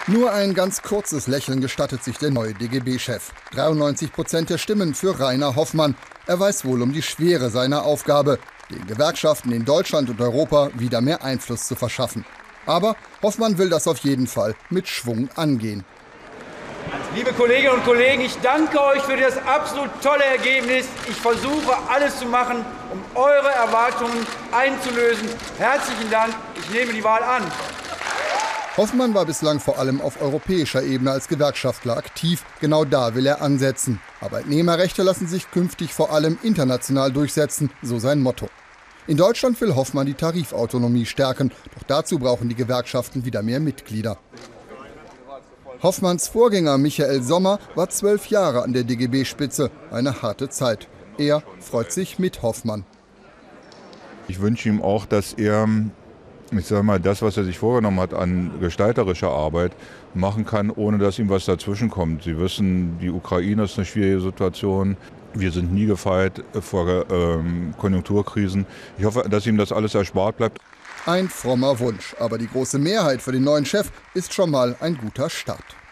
Nur ein ganz kurzes Lächeln gestattet sich der neue DGB-Chef. 93% der Stimmen für Rainer Hoffmann. Er weiß wohl um die Schwere seiner Aufgabe, den Gewerkschaften in Deutschland und Europa wieder mehr Einfluss zu verschaffen. Aber Hoffmann will das auf jeden Fall mit Schwung angehen. Liebe Kolleginnen und Kollegen, ich danke euch für das absolut tolle Ergebnis. Ich versuche alles zu machen, um eure Erwartungen einzulösen. Herzlichen Dank, ich nehme die Wahl an. Hoffmann war bislang vor allem auf europäischer Ebene als Gewerkschaftler aktiv. Genau da will er ansetzen. Arbeitnehmerrechte lassen sich künftig vor allem international durchsetzen, so sein Motto. In Deutschland will Hoffmann die Tarifautonomie stärken. Doch dazu brauchen die Gewerkschaften wieder mehr Mitglieder. Hoffmanns Vorgänger Michael Sommer war 12 Jahre an der DGB-Spitze. Eine harte Zeit. Er freut sich mit Hoffmann. Ich wünsche ihm auch, dass er, ich sage mal, das, was er sich vorgenommen hat an gestalterischer Arbeit, machen kann, ohne dass ihm was dazwischen kommt. Sie wissen, die Ukraine ist eine schwierige Situation. Wir sind nie gefeit vor Konjunkturkrisen. Ich hoffe, dass ihm das alles erspart bleibt. Ein frommer Wunsch, aber die große Mehrheit für den neuen Chef ist schon mal ein guter Start.